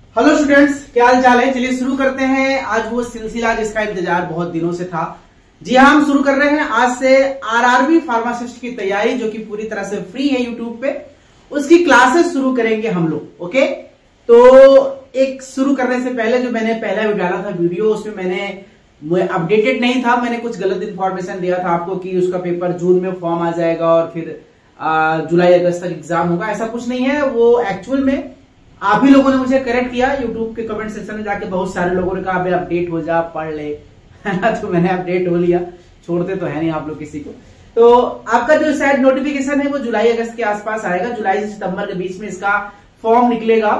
Hello students, क्या हाल चाल है। चलिए शुरू करते हैं आज वो सिलसिला जिसका इंतजार बहुत दिनों से था। जी हाँ, हम शुरू कर रहे हैं आज से आरआरबी फार्मासिस्ट की तैयारी, जो कि पूरी तरह से फ्री है यूट्यूब पे। उसकी क्लासेस शुरू करेंगे हम लोग। ओके, तो एक शुरू करने से पहले जो मैंने पहला डाला था वीडियो, उसमें मैंने अपडेटेड नहीं था, मैंने कुछ गलत इन्फॉर्मेशन दिया था आपको कि उसका पेपर जून में फॉर्म आ जाएगा और फिर जुलाई अगस्त तक एग्जाम होगा। ऐसा कुछ नहीं है। वो एक्चुअल में आप ही लोगों ने मुझे करेक्ट किया यूट्यूब के कमेंट सेक्शन में जाके। बहुत सारे लोगों ने कहा अपडेट हो जा, पढ़ ले तो मैंने अपडेट हो लिया। छोड़ते तो है नहीं आप लोग किसी को। तो आपका जो शायद नोटिफिकेशन है वो जुलाई अगस्त के आसपास आएगा। जुलाई से सितंबर के बीच में इसका फॉर्म निकलेगा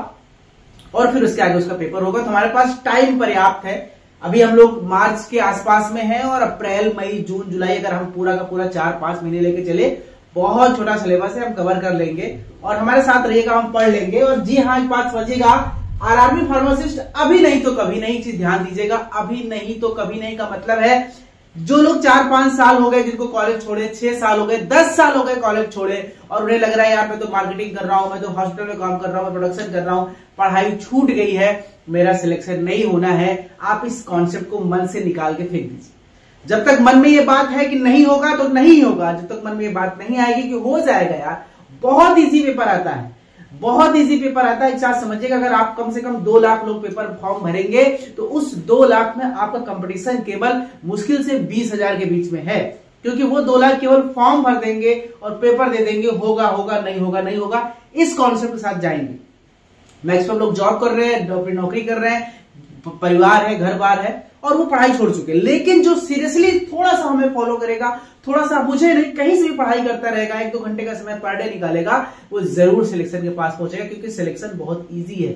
और फिर उसके आगे उसका पेपर होगा। तो हमारे पास टाइम पर्याप्त है। अभी हम लोग मार्च के आसपास में हैं और अप्रैल मई जून जुलाई अगर हम पूरा का पूरा 4-5 महीने लेके चले, बहुत छोटा सिलेबस है, हम कवर कर लेंगे और हमारे साथ रहिएगा, हम पढ़ लेंगे। और जी हाँ, एक बात समझिएगा, आरआरबी फार्मासिस्ट अभी नहीं तो कभी नहीं, चीज ध्यान दीजिएगा, अभी नहीं तो कभी नहीं का मतलब है जो लोग 4-5 साल हो गए जिनको कॉलेज छोड़े, 6 साल हो गए, 10 साल हो गए कॉलेज छोड़े और उन्हें लग रहा है यार मैं तो मार्केटिंग कर रहा हूं, मैं तो हॉस्पिटल में काम कर रहा हूं, मैं प्रोडक्शन कर रहा हूं, पढ़ाई छूट गई है, मेरा सिलेक्शन नहीं होना है। आप इस कॉन्सेप्ट को मन से निकाल के फेंक दीजिए। जब तक मन में ये बात है कि नहीं होगा तो नहीं होगा, जब तक मन में ये बात नहीं आएगी कि हो जाएगा यार। बहुत इजी पेपर आता है, बहुत इजी पेपर आता है। एक साथ समझिएगा, अगर आप कम से कम 2 लाख लोग पेपर फॉर्म भरेंगे तो उस 2 लाख में आपका कंपटीशन केवल मुश्किल से 20,000 के बीच में है, क्योंकि वो 2 लाख केवल फॉर्म भर देंगे और पेपर दे देंगे, होगा होगा नहीं होगा नहीं होगा, इस कॉन्सेप्ट के साथ जाएंगे। मैक्सिमम लोग जॉब कर रहे हैं, अपनी नौकरी कर रहे हैं, परिवार है, घर बार है और वो पढ़ाई छोड़ चुके हैं। लेकिन जो सीरियसली थोड़ा सा हमें फॉलो करेगा, थोड़ा सा मुझे नहीं कहीं से भी पढ़ाई करता रहेगा, 1-2 घंटे का समय पर डे निकालेगा, वो जरूर सिलेक्शन के पास पहुंचेगा। क्योंकि सिलेक्शन बहुत इजी है,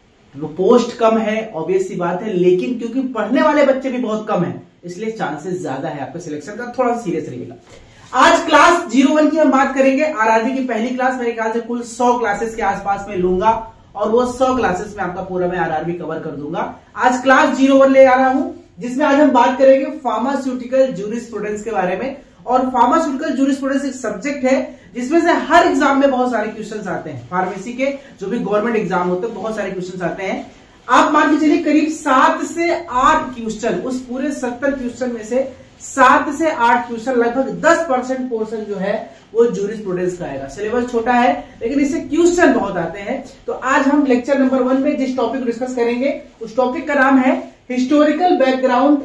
वो पोस्ट कम है, ऑब्वियस सी बात है, लेकिन क्योंकि पढ़ने वाले बच्चे भी बहुत कम है, इसलिए चांसेस ज्यादा है आपके सिलेक्शन का। थोड़ा सा सीरियस रहिएगा। आज क्लास 01 की हम बात करेंगे। आरआरबी की पहली क्लास मेरे ख्याल से कुल 100 क्लासेस के आसपास में लूंगा और वो 100 क्लासेस में आपका पूरा मैं आरआरबी कवर कर दूंगा। आज क्लास 01 ले आ रहा हूं, जिसमें आज हम बात करेंगे फार्मास्यूटिकल जूरिस्प्रूडेंस के बारे में। और फार्मास्यूटिकल जूरिस्प्रूडेंस एक सब्जेक्ट है जिसमें से हर एग्जाम में बहुत सारे क्वेश्चंस आते हैं। फार्मेसी के जो भी गवर्नमेंट एग्जाम होते हैं, बहुत सारे क्वेश्चंस आते हैं। आप मान के चलिए करीब 7 से 8 क्वेश्चन, उस पूरे 70 क्वेश्चन में से 7 से 8 क्वेश्चन, लगभग 10% पोर्शन जो है वो जूरिस्प्रूडेंस का आएगा। सिलेबस छोटा है लेकिन इससे क्वेश्चन बहुत आते हैं। तो आज हम लेक्चर नंबर 1 में जिस टॉपिक को डिस्कस करेंगे, उस टॉपिक का नाम है historical background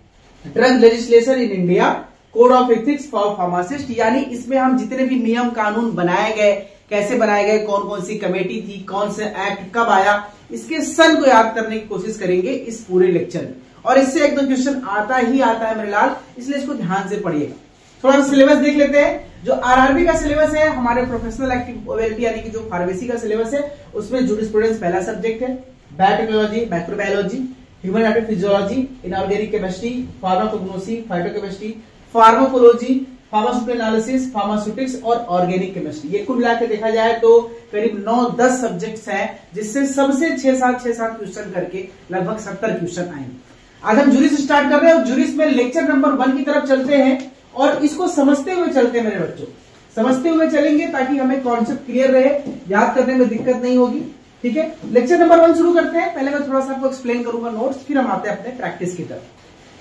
drug legislation in India, code of ethics for pharmacist. यानी इसमें हम जितने भी नियम कानून बनाए गए, कैसे बनाए गए, कौन कौन सी कमेटी थी, कौन से एक्ट कब आया, इसके सन को याद करने की कोशिश करेंगे इस पूरे लेक्चर में। और इससे 1-2 क्वेश्चन आता ही आता है मेरे लाल, इसलिए इसको ध्यान से पढ़िएगा। थोड़ा सिलेबस देख लेते हैं। जो आरआरबी का सिलेबस है, हमारे प्रोफेशनल एक्टिविटी यानी कि जो फार्मेसी का सिलेबस है, उसमें जूरिस्प्रूडेंस पहला सब्जेक्ट है। Biotechnology, microbiology, human anatomy physiology, inorganic chemistry, pharmacognosy, phytochemistry, pharmacology, pharmaceutical analysis, pharmaceutics और ऑर्गेनिक केमिस्ट्री। ये कुल मिलाकर देखा जाए तो करीब 9-10 सब्जेक्ट्स हैं, जिससे सबसे 6-7 क्वेश्चन करके लगभग 70 क्वेश्चन आएंगे। आज हम जूरिस स्टार्ट कर रहे हैं और जूरिस में लेक्चर नंबर 1 की तरफ चलते हैं और इसको समझते हुए चलते हैं मेरे बच्चों, समझते हुए चलेंगे ताकि हमें कॉन्सेप्ट क्लियर रहे, याद करने में दिक्कत नहीं होगी। ठीक है, लेक्चर नंबर 1 शुरू करते हैं। पहले मैं थोड़ा सा आपको एक्सप्लेन करूंगा नोट्स, फिर हम आते हैं अपने प्रैक्टिस की तरफ।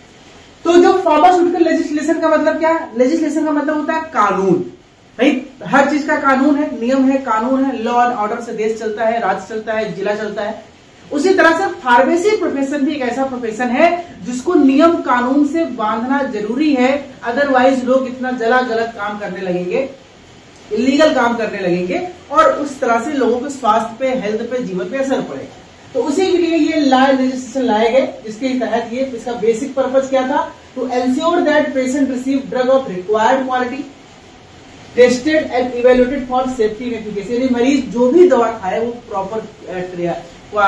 तो जो फार्मास्यूटिकल लेजिस्लेशन का मतलब क्या है? लेजिस्लेशन का मतलब होता है कानून। भाई हर चीज का कानून है, नियम है, कानून है। लॉ एंड ऑर्डर से देश चलता है, राज्य चलता है, जिला चलता है। उसी तरह से फार्मेसी प्रोफेशन भी एक ऐसा प्रोफेशन है जिसको नियम कानून से बांधना जरूरी है, अदरवाइज लोग इतना जला गलत काम करने लगेंगे, इलीगल काम करने लगेंगे और उस तरह से लोगों के स्वास्थ्य पे, हेल्थ पे, जीवन पे असर पड़ेगा। तो उसी के लिए ये लॉ लेजिस्लेशन लाए गए, जिसके तहत ये इसका बेसिक पर्पज क्या था? To ensure that patient receive drug of required quality, tested and evaluated for safety and efficacy. यानी मरीज जो भी दवा खाए वो प्रॉपर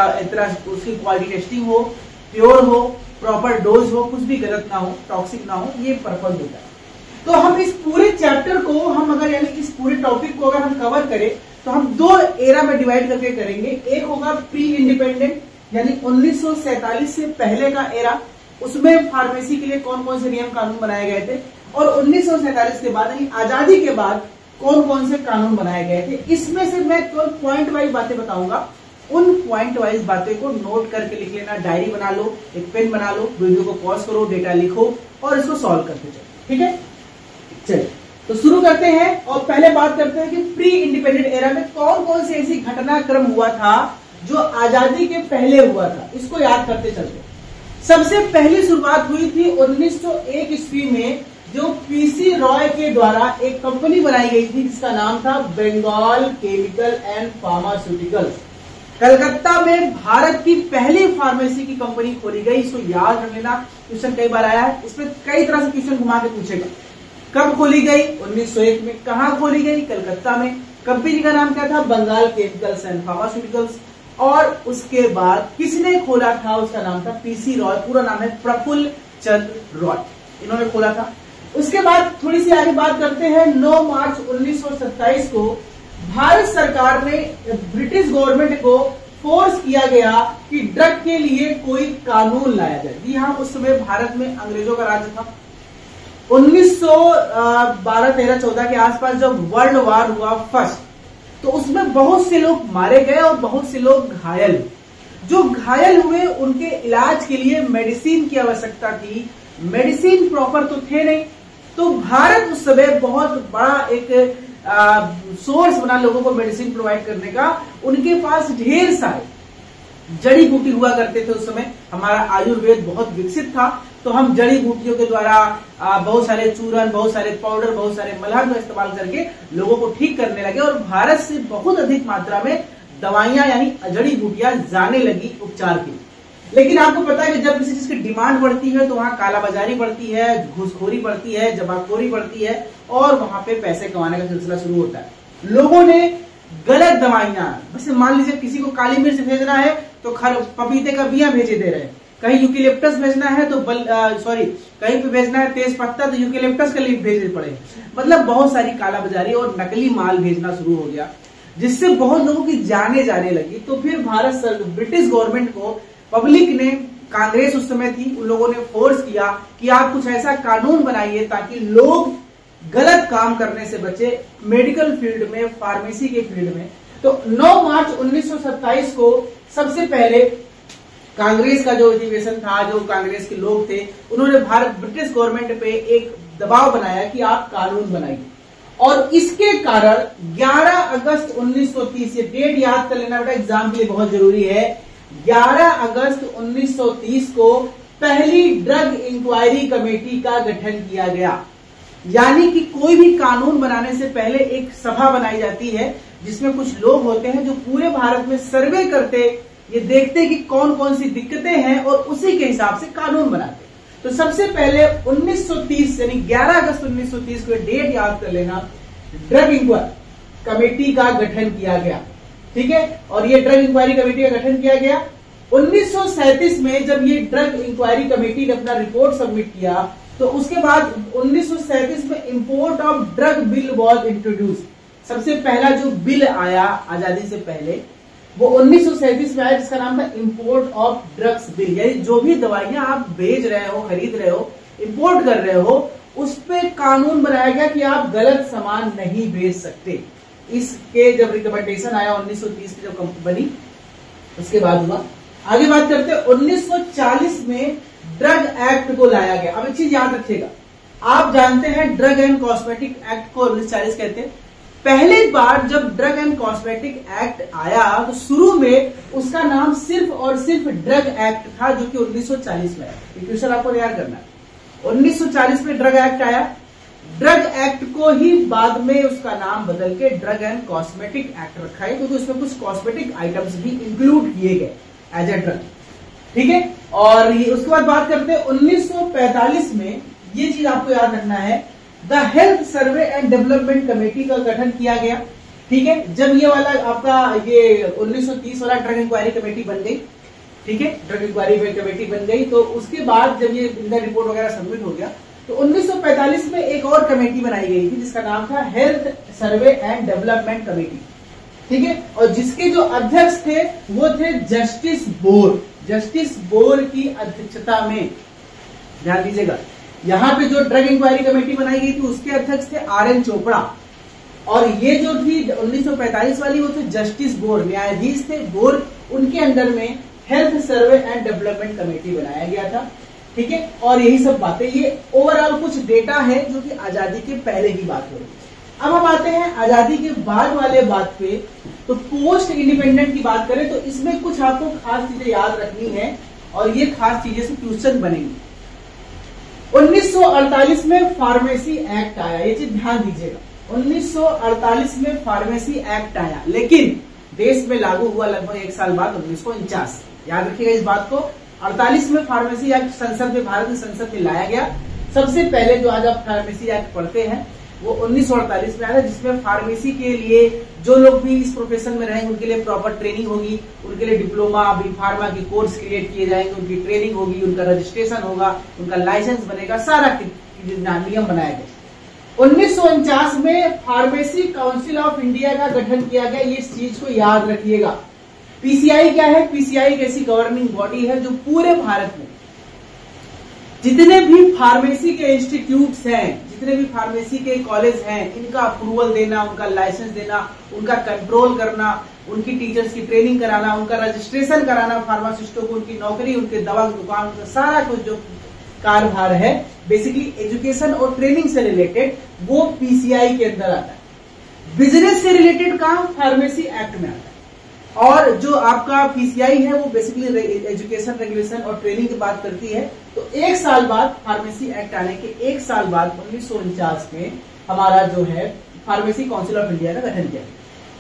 उसकी क्वालिटी टेस्टिंग हो, प्योर हो, प्रॉपर डोज हो, कुछ भी गलत ना हो, टॉक्सिक ना हो, ये पर्पज होता है। तो हम इस पूरे चैप्टर को हम अगर यानी इस पूरे टॉपिक को अगर हम कवर करें तो हम 2 एरा में डिवाइड करके करेंगे। एक होगा प्री इंडिपेंडेंट यानी 1947 से पहले का एरा, उसमें फार्मेसी के लिए कौन कौन से नियम कानून बनाए गए थे, और 1947 के बाद यानी आजादी के बाद कौन कौन से कानून बनाए गए थे। इसमें से मैं केवल पॉइंट वाइज बातें बताऊंगा उन पॉइंट वाइज बातें को नोट करके लिख लेना, डायरी बना लो, एक पेन बना लो, वीडियो को पॉज करो, डेटा लिखो और इसको सॉल्व करते चलो। ठीक है, चलिए तो शुरू करते हैं और पहले बात करते हैं कि प्री इंडिपेंडेंट एरा में कौन कौन सी ऐसी घटनाक्रम हुआ था जो आजादी के पहले हुआ था, इसको याद करते चलते। सबसे पहली शुरुआत हुई थी 1901 ईस्वी में, जो पीसी रॉय के द्वारा एक कंपनी बनाई गई थी जिसका नाम था Bengal chemical and pharmaceuticals. Calcutta में भारत की पहली फार्मेसी की कंपनी खोली गई। इसको याद रख लेना, क्वेश्चन कई बार आया है, इसमें कई तरह से क्वेश्चन घुमा के पूछेगा। कब खोली गई? 1901 में। कहां खोली गई? कलकत्ता में। कंपनी का नाम क्या था? Bengal chemicals and pharmaceuticals. और उसके बाद किसने खोला था? उसका नाम था पीसी रॉय, पूरा नाम है प्रफुल्ल चंद्र रॉय, इन्होंने खोला था। उसके बाद थोड़ी सी आगे बात करते हैं। 9 मार्च 1927 को भारत सरकार ने ब्रिटिश गवर्नमेंट को फोर्स किया गया कि ड्रग के लिए कोई कानून लाया जाए। जी हाँ, उस समय भारत में अंग्रेजों का राज था। 1912, 13, 14 के आसपास जब वर्ल्ड वार हुआ फर्स्ट, तो उसमें बहुत से लोग मारे गए और बहुत से लोग घायल। जो घायल हुए उनके इलाज के लिए मेडिसिन की आवश्यकता थी। मेडिसिन प्रॉपर तो थे नहीं, तो भारत उस समय बहुत बड़ा एक सोर्स बना लोगों को मेडिसिन प्रोवाइड करने का। उनके पास ढेर सारे जड़ी बूटी हुआ करते थे। उस समय हमारा आयुर्वेद बहुत विकसित था, तो हम जड़ी बूटियों के द्वारा बहुत सारे चूरन, बहुत सारे पाउडर, बहुत सारे मलहम का इस्तेमाल करके लोगों को ठीक करने लगे और भारत से बहुत अधिक मात्रा में दवाइयां यानी जड़ी बूटियां जाने लगी उपचार के लिए। लेकिन आपको पता है कि जब किसी चीज की डिमांड बढ़ती है तो वहां कालाबाजारी बढ़ती है, घूसखोरी बढ़ती है, जमाखोरी बढ़ती है और वहां पे पैसे कमाने का सिलसिला शुरू होता है। लोगों ने गलत दवाइयां, वैसे मान लीजिए किसी को काली मिर्च भेजना है तो पपीते का बिया भेजे दे रहे हैं, कहीं यूकेलिप्टस भेजना है तो कहीं पे भेजना है तेज पत्ता तो यूकेलिप्टस का लीफ भेजने पड़े। मतलब बहुत सारी कालाबाजारी और नकली माल भेजना शुरू हो गया, जिससे बहुत लोगों की जाने जाने लगी। तो फिर ब्रिटिश गवर्नमेंट को पब्लिक ने, कांग्रेस उस समय थी, उन लोगों ने फोर्स किया कि आप कुछ ऐसा कानून बनाइए ताकि लोग गलत काम करने से बचे मेडिकल फील्ड में, फार्मेसी के फील्ड में। तो 9 मार्च 1927 को सबसे पहले कांग्रेस का जो अधिवेशन था, जो कांग्रेस के लोग थे, उन्होंने ब्रिटिश गवर्नमेंट पे एक दबाव बनाया कि आप कानून बनाइए। और इसके कारण 11 अगस्त 1930, ये डेट याद कर लेना बेटा, एग्जाम के लिए बहुत जरूरी है। 11 अगस्त 1930 को पहली ड्रग इंक्वायरी कमेटी का गठन किया गया। यानी कि कोई भी कानून बनाने से पहले एक सभा बनाई जाती है जिसमें कुछ लोग होते हैं जो पूरे भारत में सर्वे करते, ये देखते कि कौन कौन सी दिक्कतें हैं और उसी के हिसाब से कानून बनाते। तो सबसे पहले 1930 यानी 11 अगस्त 1930 को डेट याद कर लेना, ड्रग इंक्वायरी कमेटी का गठन किया गया। ठीक है, और ये ड्रग इंक्वायरी कमेटी का गठन किया गया 1937 में। जब ये ड्रग इंक्वायरी कमेटी ने अपना रिपोर्ट सबमिट किया तो उसके बाद 1937 में import of drug bill was introduce. सबसे पहला जो बिल आया आजादी से पहले वो 1937 में आया, जिसका नाम था इंपोर्ट ऑफ ड्रग्स बिल। यानी जो भी दवाइयां आप बेच रहे हो, खरीद रहे हो, इंपोर्ट कर रहे हो, उस पे कानून बनाया गया कि आप गलत सामान नहीं बेच सकते। इसके जब रिकमेंडेशन आया 1930 की जब बनी, उसके बाद हुआ। आगे बात करते हैं 1940 में ड्रग एक्ट को लाया गया। अब एक चीज याद रखिएगा, आप जानते हैं ड्रग एंड कॉस्मेटिक एक्ट को 1940 कहते हैं। पहली बार जब ड्रग एंड कॉस्मेटिक एक्ट आया तो शुरू में उसका नाम सिर्फ और सिर्फ ड्रग एक्ट था, जो कि 1940 में आया। क्वेश्चन आपको तैयार करना है। 1940 में ड्रग एक्ट आया, ड्रग एक्ट को ही बाद में उसका नाम बदल के ड्रग एंड कॉस्मेटिक एक्ट रखा है, क्योंकि उसमें कुछ कॉस्मेटिक आइटम्स भी इंक्लूड किए गए एज ए ड्रग। ठीक है, और उसके बाद बात करते हैं 1945 में, ये चीज आपको याद रखना है, the health survey and development committee का गठन किया गया। ठीक है, जब ये वाला आपका ये 1930 वाला ड्रग इंक्वायरी कमेटी बन गई, ठीक है, ड्रग इंक्वायरी कमेटी बन गई, तो उसके बाद जब ये इनका रिपोर्ट वगैरह सबमिट हो गया तो 1945 में एक और कमेटी बनाई गई थी जिसका नाम था health survey and development committee. ठीक है, और जिसके जो अध्यक्ष थे वो थे जस्टिस बोर। जस्टिस बोर की अध्यक्षता में, ध्यान दीजिएगा, यहाँ पे जो ड्रग इंक्वायरी कमेटी बनाई गई थी उसके अध्यक्ष थे RN चोपड़ा, और ये जो थी 1945 वाली, वो थे जस्टिस बोर्ड, न्यायाधीश थे बोर्ड, उनके अंडर में health survey and development committee बनाया गया था। ठीक है, और यही सब बातें, ये ओवरऑल कुछ डेटा है जो कि आजादी के पहले की बात हो रही है। अब हम आते हैं आजादी के बाद वाले बात पे। तो पोस्ट इंडिपेंडेंट की बात करें तो इसमें कुछ आपको खास चीजें याद रखनी है और ये खास चीजें से क्वेश्चन बनेंगे। 1948 में फार्मेसी एक्ट आया, ये चीज ध्यान दीजिएगा। 1948 में फार्मेसी एक्ट आया, लेकिन देश में लागू हुआ लगभग 1 साल बाद 1949। याद रखिएगा इस बात को। 48 में फार्मेसी एक्ट संसद में, भारत संसद में लाया गया। सबसे पहले जो आज आप फार्मेसी एक्ट पढ़ते हैं वो 1948 में आया, जिसमें फार्मेसी के लिए जो लोग भी इस प्रोफेशन में रहेंगे उनके लिए प्रॉपर ट्रेनिंग होगी, उनके लिए डिप्लोमा बी फार्मा की कोर्स क्रिएट किए जाएंगे, उनकी ट्रेनिंग होगी, उनका रजिस्ट्रेशन होगा, उनका लाइसेंस बनेगा, सारा नियम बनाया गया। 1949 में फार्मेसी काउंसिल ऑफ इंडिया का गठन किया गया, ये इस चीज को याद रखिएगा। पीसीआई क्या है? पीसीआई एक ऐसी गवर्निंग बॉडी है जो पूरे भारत में जितने भी फार्मेसी के इंस्टीट्यूट्स हैं, जितने भी फार्मेसी के कॉलेज हैं, इनका अप्रूवल देना, उनका लाइसेंस देना, उनका कंट्रोल करना, उनकी टीचर्स की ट्रेनिंग कराना, उनका रजिस्ट्रेशन कराना, फार्मासिस्टों को उनकी नौकरी, उनके दवा की दुकान, उनका सारा कुछ जो कार्यभार है बेसिकली एजुकेशन और ट्रेनिंग से रिलेटेड, वो पीसीआई के अंदर आता है। बिजनेस से रिलेटेड काम फार्मेसी एक्ट में आता है। और जो आपका पीसीआई है वो बेसिकली एजुकेशन, रेगुलेशन और ट्रेनिंग की बात करती है। तो 1 साल बाद फार्मेसी एक्ट आने के 1 साल बाद 1949 में हमारा जो है फार्मेसी काउंसिल ऑफ इंडिया का गठन किया।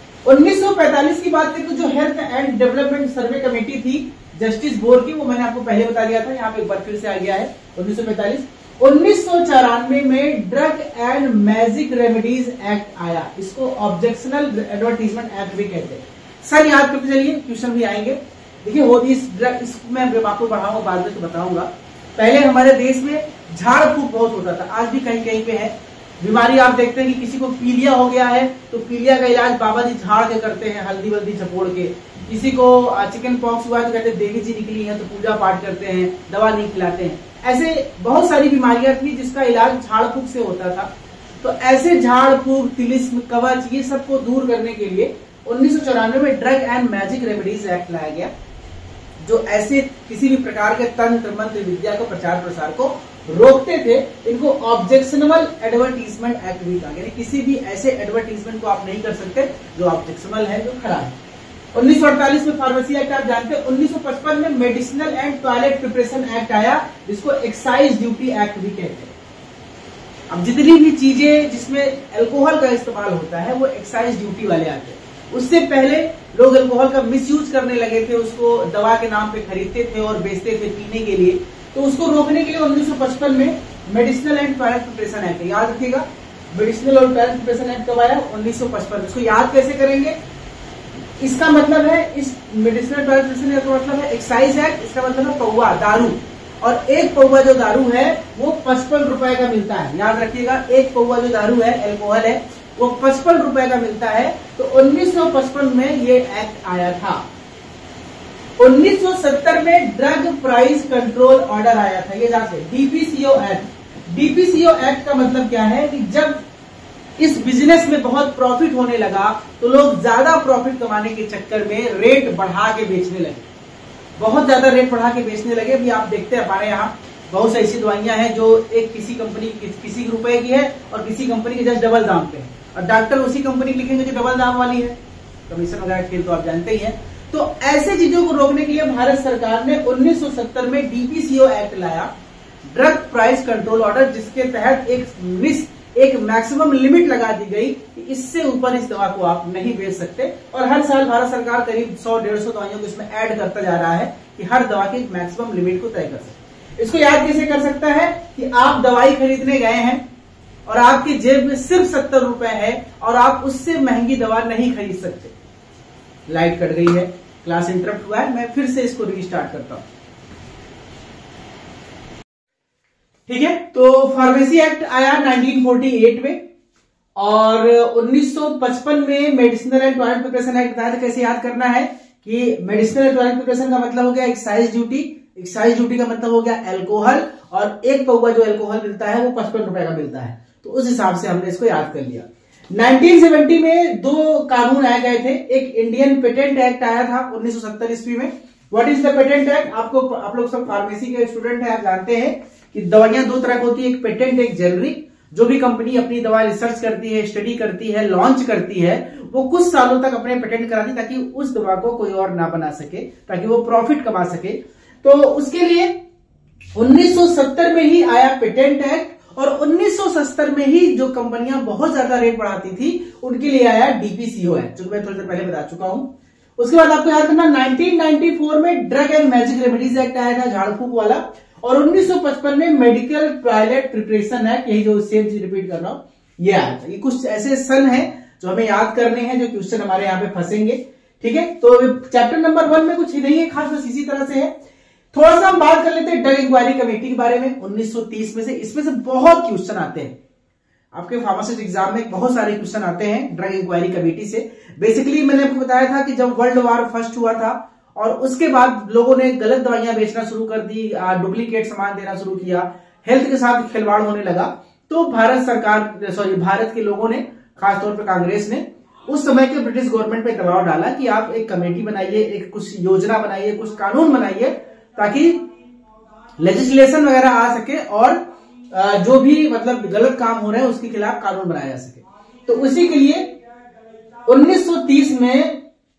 1945 की बात करें तो जो health and development survey committee थी जस्टिस बोर्ड की, वो मैंने आपको पहले बता दिया था, यहाँ पे एक बार फिर से आ गया है 1945। 1994 में drug and magic remedies act आया, इसको ऑब्जेक्शनल एडवर्टीजमेंट एक्ट भी कहते हैं। सर याद करते चलिए, क्वेश्चन भी आएंगे। देखिए होती इसको मैं आपको बढ़ाऊंगा, बाद में तो बताऊंगा। पहले हमारे देश में झाड़ फूक बहुत होता था, आज भी कहीं कहीं पे है। बीमारी आप देखते हैं कि किसी को पीलिया हो गया है तो पीलिया का इलाज बाबा जी झाड़ के करते हैं, हल्दी वल्दी चपोड़ के। किसी को चिकन पॉक्स हुआ तो कहते हैं देवी जी निकली है तो पूजा पाठ करते हैं, दवा नहीं खिलाते हैं। ऐसे बहुत सारी बीमारियां थी जिसका इलाज झाड़ फूक से होता था। तो ऐसे झाड़ फूक, तिलिस्म, कवच, ये सबको दूर करने के लिए 1994 में drug and magic remedies act लाया गया, जो ऐसे किसी भी प्रकार के तंत्र मंत्र विद्या को प्रचार प्रसार को रोकते थे। इनको ऑब्जेक्शनल एडवर्टीजमेंट एक्ट भी कहा, यानी किसी भी ऐसे एडवर्टीजमेंट को आप नहीं कर सकते जो ऑब्जेक्शनल है, जो खराब है। 1948 में फार्मेसी एक्ट आप जानते हैं। 1955 में medicinal and toilet preparation act आया, जिसको एक्साइज ड्यूटी एक्ट भी कहते हैं। अब जितनी भी चीजें जिसमें अल्कोहल का इस्तेमाल होता है वो एक्साइज ड्यूटी वाले आते हैं। उससे पहले लोग अल्कोहल का मिसयूज करने लगे थे, उसको दवा के नाम पे खरीदते थे और बेचते थे पीने के लिए। तो उसको रोकने के लिए 1955 में medicinal and toilet preparation act, याद रखिएगा मेडिसिनल और टॉयलेट प्रिपरेशन एक्ट कब आया? 1955। इसको याद कैसे करेंगे? इसका मतलब है, इस मेडिसिनल टॉयलेट प्रिपरेशन एक्ट का मतलब है एक्साइज एक्ट, इसका मतलब है पौवा दारू, और एक पौवा जो दारू है वो 55 रुपए का मिलता है। याद रखिएगा, एक पौवा जो दारू है, अल्कोहल है, वो 55 रुपए का मिलता है। तो 1955 में ये एक्ट आया था। 1970 में ड्रग प्राइस कंट्रोल ऑर्डर आया था, ये जाते डीपीसीओ एक्ट। डीपीसीओ एक्ट का मतलब क्या है कि जब इस बिजनेस में बहुत प्रॉफिट होने लगा तो लोग ज्यादा प्रॉफिट कमाने के चक्कर में रेट बढ़ा के बेचने लगे, बहुत ज्यादा रेट बढ़ा के बेचने लगे। अभी आप देखते हैं हमारे यहाँ बहुत सी ऐसी दवाइयां हैं जो एक किसी कंपनी किसी रुपए की है और किसी कंपनी के जस्ट डबल दाम पे है, और डॉक्टर उसी कंपनी लिखेंगे जो डबल दाम वाली है। कमीशन वगैरह खेल तो आप जानते ही हैं। तो ऐसे चीजों को रोकने के लिए भारत सरकार ने 1970 में डीपीसीओ एक्ट लाया, ड्रग प्राइस कंट्रोल ऑर्डर, जिसके तहत एक मैक्सिमम लिमिट लगा दी गई कि इससे ऊपर इस दवा को आप नहीं बेच सकते। और हर साल भारत सरकार करीब 100-150 दवाइयों को इसमें ऐड करता जा रहा है कि हर दवा की मैक्सिमम लिमिट को तय कर सके। इसको याद कैसे कर सकता है कि आप दवाई खरीदने गए हैं और आपकी जेब में सिर्फ 70 रुपए है और आप उससे महंगी दवा नहीं खरीद सकते। लाइट कट गई है, क्लास इंटरप्ट हुआ है, मैं फिर से इसको रीस्टार्ट करता हूं। ठीक है, तो फार्मेसी एक्ट आया 1948 में और 1955 में medicinal and toilet preparation act आया। कैसे याद करना है कि मेडिसिनल एंड टॉयलेट प्रिपरेशन का मतलब हो गया एक्साइज ड्यूटी, एक्साइज ड्यूटी का मतलब हो गया अल्कोहल, और एक पौवा जो अल्कोहल मिलता है वो 55 रुपए का मिलता है। तो उस हिसाब से हमने इसको याद कर लिया। 1970 में दो कानून आए गए थे। एक इंडियन पेटेंट एक्ट आया था 1970 ईस्वी में। What is the patent act? आप लोग सब फार्मेसी के स्टूडेंट हैं, आप जानते हैं कि दवाइयां दो तरह की होती है, एक पेटेंट, एक जेनरिक। जो भी कंपनी अपनी दवा रिसर्च करती है, स्टडी करती है, लॉन्च करती है, वो कुछ सालों तक अपने पेटेंट कराती है ताकि उस दवा को कोई और ना बना सके, ताकि वो प्रॉफिट कमा सके। तो उसके लिए 1970 में ही आया पेटेंट एक्ट, और 1970 में ही जो कंपनियां बहुत ज्यादा रेट बढ़ाती थी उनके लिए आया डीपीसीओ एक्ट, जो मैं थोड़ी देर पहले बता चुका हूं। उसके बाद आपको याद करना 1994 में drug and magic remedies act आया था, झाड़ फूक वाला। और 1955 में मेडिकल टॉयलेट प्रिपरेशन एक्ट, यही जो सेम चीज रिपीट कर रहा हूं, ये आया था। ये कुछ ऐसे सन है जो हमें याद करने हैं, जो क्वेश्चन हमारे यहाँ पे फंसेंगे। ठीक है, तो चैप्टर नंबर 1 में कुछ नहीं है खास, बस इसी तरह से है। थोड़ा सा हम बात कर लेते हैं ड्रग इंक्वायरी कमेटी के बारे में 1930 में से। इसमें से बहुत क्वेश्चन आते हैं आपके फार्मासिस्ट एग्जाम में, बहुत सारे क्वेश्चन आते हैं ड्रग इंक्वायरी कमेटी से। बेसिकली मैंने आपको बताया था कि जब वर्ल्ड वॉर फर्स्ट हुआ था और उसके बाद लोगों ने गलत दवाइयां बेचना शुरू कर दी, डुप्लीकेट सामान देना शुरू किया, हेल्थ के साथ खिलवाड़ होने लगा, तो भारत के लोगों ने, खासतौर पर कांग्रेस ने, उस समय के ब्रिटिश गवर्नमेंट पे दबाव डाला कि आप एक कमेटी बनाइए, एक कुछ योजना बनाइए, कुछ कानून बनाइए, ताकि लेजिस्लेशन वगैरह आ सके और जो भी मतलब गलत काम हो रहे हैं उसके खिलाफ कानून बनाया जा सके। तो उसी के लिए 1930 में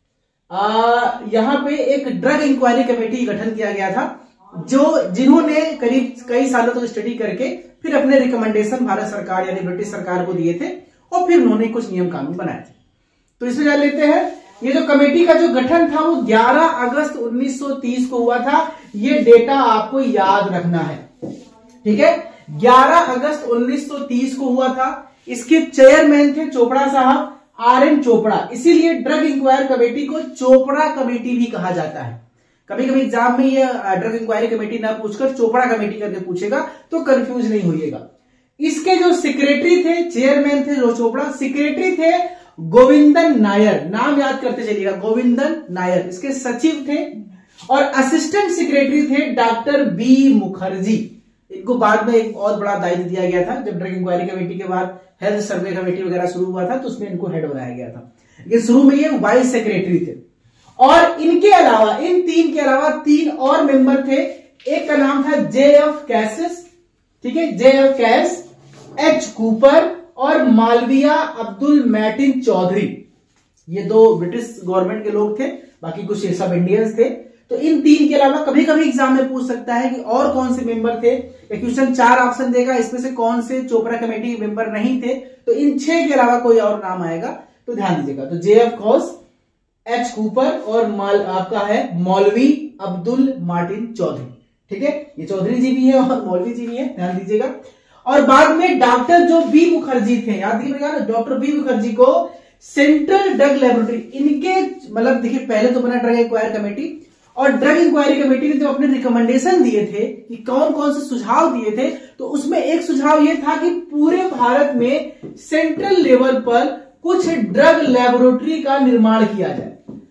यहां पे एक ड्रग इंक्वायरी कमेटी गठन किया गया था, जिन्होंने करीब कई सालों तक स्टडी करके फिर अपने रिकमेंडेशन भारत सरकार यानी ब्रिटिश सरकार को दिए थे, और फिर उन्होंने कुछ नियम कानून बनाए थे। तो इसमें जान लेते हैं, ये जो कमेटी का जो गठन था वो 11 अगस्त 1930 को हुआ था। ये डेटा आपको याद रखना है, ठीक है। 11 अगस्त 1930 को हुआ था। इसके चेयरमैन थे चोपड़ा साहब, RN चोपड़ा, इसीलिए ड्रग इंक्वायरी कमेटी को चोपड़ा कमेटी भी कहा जाता है। कभी कभी एग्जाम में ये ड्रग इंक्वायरी कमेटी ना पूछकर चोपड़ा कमेटी करके पूछेगा, तो कंफ्यूज नहीं होइएगा। इसके जो सेक्रेटरी थे, चेयरमैन थे जो चोपड़ा, सेक्रेटरी थे गोविंदन नायर, नाम याद करते चलिएगा, गोविंदन नायर। इसके सचिव थे और असिस्टेंट सेक्रेटरी थे डॉक्टर बी मुखर्जी। इनको बाद में एक बहुत बड़ा दायित्व दिया गया था, जब ड्रग इंक्वायरी कमेटी के बाद हेल्थ सर्वे कमेटी वगैरह शुरू हुआ था तो उसमें इनको हेड बनाया गया था, लेकिन शुरू में ये वाइस सेक्रेटरी थे। और इनके अलावा, इन तीन के अलावा 3 और मेंबर थे। एक का नाम था JF कैसेस, ठीक है, JF कैस, H कूपर और मालविया अब्दुल मैटिन चौधरी। ये 2 ब्रिटिश गवर्नमेंट के लोग थे, बाकी कुछ सब इंडियंस थे। तो इन 3 के अलावा कभी कभी एग्जाम में पूछ सकता है कि और कौन से मेंबर थे। क्वेश्चन 4 ऑप्शन देगा, इसमें से कौन से चोपड़ा कमेटी के मेंबर नहीं थे, तो इन 6 के अलावा कोई और नाम आएगा तो ध्यान दीजिएगा। तो JF कैस, H कूपर और आपका है मौलवी अब्दुल मार्टिन चौधरी, ठीक है। ये चौधरी जी भी है और मौलवी जी भी है, ध्यान दीजिएगा। और बाद में डॉक्टर जो बी मुखर्जी थे, याद दीजिएगा ना, डॉक्टर बी मुखर्जी को सेंट्रल ड्रग लेबोरेटरी, इनके मतलब देखिए पहले तो बना ड्रग इंक्वायरी कमेटी, और ड्रग इंक्वायरी कमेटी ने जो अपने रिकमेंडेशन दिए थे कि कौन कौन से सुझाव दिए थे, तो उसमें एक सुझाव यह था कि पूरे भारत में सेंट्रल लेवल पर कुछ ड्रग लेबोरेटरी का निर्माण किया जाए।